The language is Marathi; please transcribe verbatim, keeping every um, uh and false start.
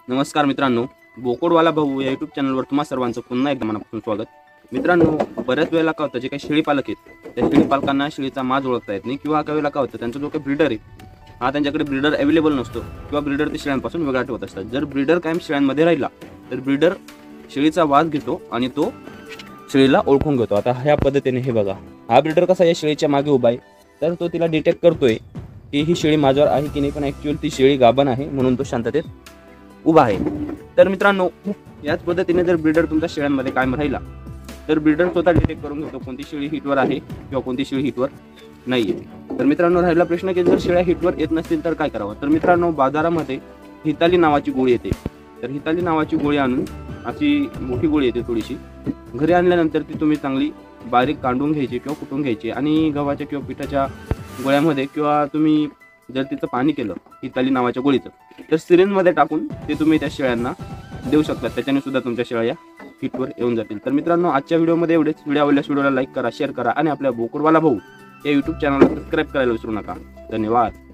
नमस्कार मित्रांनो, बोकडवाला भाऊ या यूट्यूब चॅनलवर तुम्हा सर्वांचं पुन्हा एकदा मनापासून स्वागत. मित्रांनो, बऱ्याच वेळेला काय होतं, जे काही शेळी पालक आहेत त्या शेळी पालकांना शेळीचा माज ओळखता येत नाही, किंवा काही वेळेला काय होतं, त्यांचा जो काही ब्रीडर आहे हा त्यांच्याकडे ब्रीडर अवेलेबल नसतो, किंवा ब्रीडर ते शेळ्यांपासून वेगळा ठेवत असतात. जर ब्रीडर कायम शेळ्यांमध्ये राहिला तर ब्रीडर शेळीचा वाज घेतो आणि तो शेळीला ओळखून घेतो. आता ह्या पद्धतीने हे बघा, हा ब्रीडर कसा या शेळीच्या मागे उभा आहे, तर तो तिला डिटेक्ट करतोय की ही शेळी माझ्यावर आहे की नाही, पण ॲक्च्युअली ती शेळी गाभण आहे म्हणून तो शांततेत उभा आहे. तर मित्रांनो, याच पद्धतीने जर ब्रीडर तुमच्या शेळ्यांमध्ये कायम राहिला तर ब्रीडर स्वतः डिटेक्ट करून घेतो कोणती शेळी हिटवर आहे किंवा कोणती शेळी हिटवर नाही आहे. तर मित्रांनो, राहिला प्रश्न की जर शेळ्या हिटवर येत नसतील तर काय करावं. तर मित्रांनो, बाजारामध्ये हिताली नावाची गोळी येते. तर हिताली नावाची गोळी आणून, अशी मोठी गोळी येते थोडीशी, घरी आणल्यानंतर ती तुम्ही चांगली बारीक कांडून घ्यायची किंवा कुटून घ्यायची आणि गव्हाच्या किंवा पिठाच्या गोळ्यामध्ये, किंवा तुम्ही जर तिचं पाणी केलं हिताली नावाच्या गोळीचं, तर सिरिंजमध्ये टाकून ते तुम्ही त्या शेळ्यांना देऊ शकता. त्याच्याने सुद्धा तुमच्या शेळ्या हिटवर येऊन जातील. तर मित्रांनो, आजच्या व्हिडिओमध्ये एवढेच. व्हिडिओ आवडल्यास व्हिडिओला लाईक करा, शेअर करा आणि आपल्या बोकडवाला भाऊ या यूट्यूब चॅनलला सबस्क्राईब करायला विसरू नका. धन्यवाद.